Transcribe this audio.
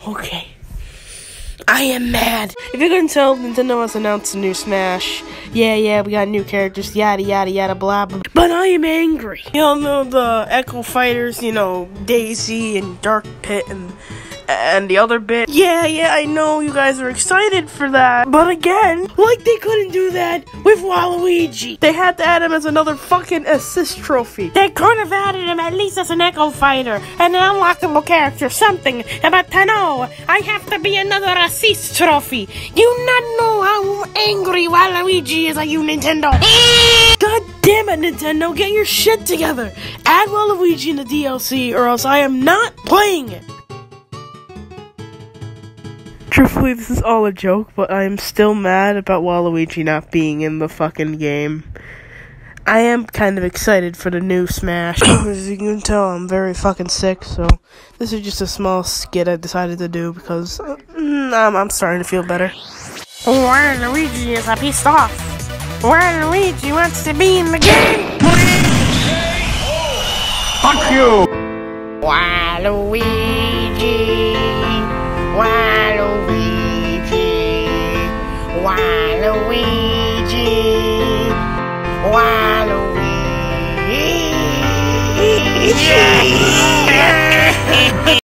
Okay. I am mad. If you couldn't tell, Nintendo has announced a new Smash. Yeah, we got new characters, yada, yada, yada, blah, blah. But I am angry. Y'all know the Echo Fighters, Daisy and Dark Pit and the other bit. Yeah, I know you guys are excited for that. But again, they couldn't do that with Waluigi. They had to add him as another fucking assist trophy. They could have added him at least as an Echo Fighter and an unlockable character, something. But no, I have to be another assist trophy. You not know how angry Waluigi is at you, Nintendo. God damn it, Nintendo, get your shit together. Add Waluigi in the DLC or else I am not playing it. Truthfully, this is all a joke, but I am still mad about Waluigi not being in the fucking game. I am kind of excited for the new Smash. As you can tell, I'm very fucking sick, so this is just a small skit I decided to do because I'm starting to feel better. Waluigi is pissed off. Waluigi wants to be in the game. Fuck you! Waluigi. Waluigi.